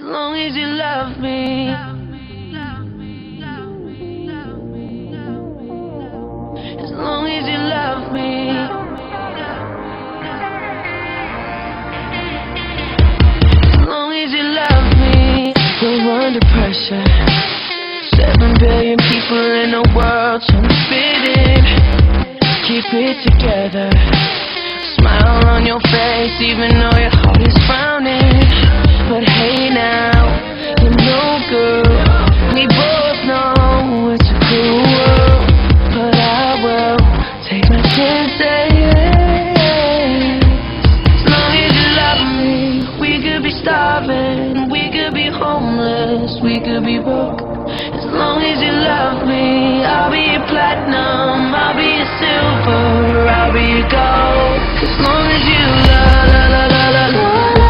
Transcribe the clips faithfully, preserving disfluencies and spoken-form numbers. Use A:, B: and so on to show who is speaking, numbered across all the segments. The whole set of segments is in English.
A: long as you love me. As long as you love me. As long as you love me. We're under pressure. Seven billion people in the world trying to fit in. Keep it together. Smile on your face even though your heart is frowning. But hey now, you're no good. We both know it's a cruel world, but I will take my chances. As long as you love me, we could be starving, we could be homeless, we could be broke. As long as you love me, I'll be your platinum, I'll be your silver, I'll be your gold. As long as you love, la la la la la.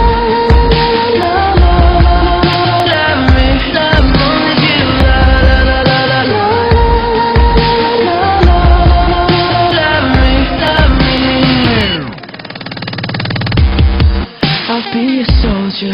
A: I'll be a soldier.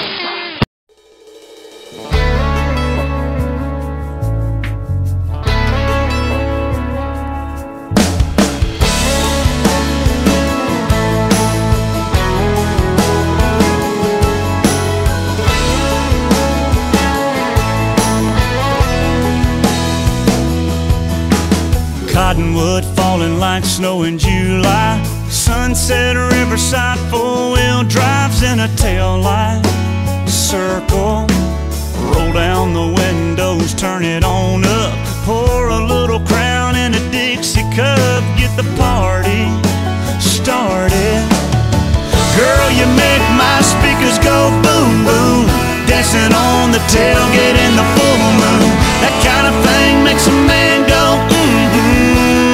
B: Cottonwood falling like snow in July. Sunset riverside, four-wheel drives in a tail light. Circle, roll down the windows, turn it on up. Pour a little Crown in a Dixie cup, get the party started. Girl, you make my speakers go boom, boom. Dancing on the tailgate in the full moon. That kind of thing makes a man go mm-hmm.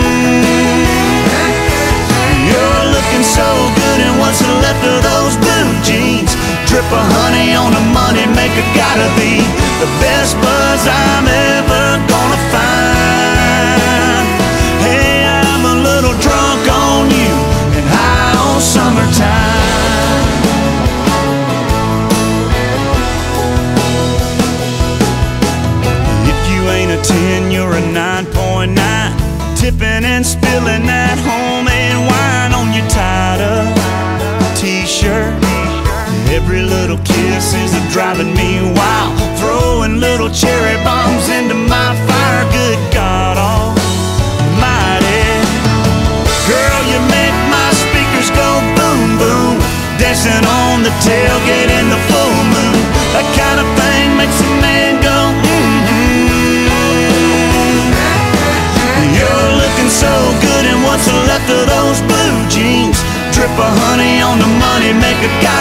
B: You're looking so good in what's left of those blue jeans. Drip of honey on a money maker, gotta be the best buzz I'm ever gonna find. Hey, I'm a little drunk on you and high on summertime. If you ain't a ten, you're a nine point nine. Tipping and spilling that homemade wine on your tied-up t-shirt. Every little kiss is driving me wild. Throwing little cherry bombs into my fire. Good God almighty. Girl, you make my speakers go boom, boom. Dancing on the tailgate in the full moon. That kind of thing makes a man go You're looking so good in what's left of those blue jeans. Drip of honey on the money maker, got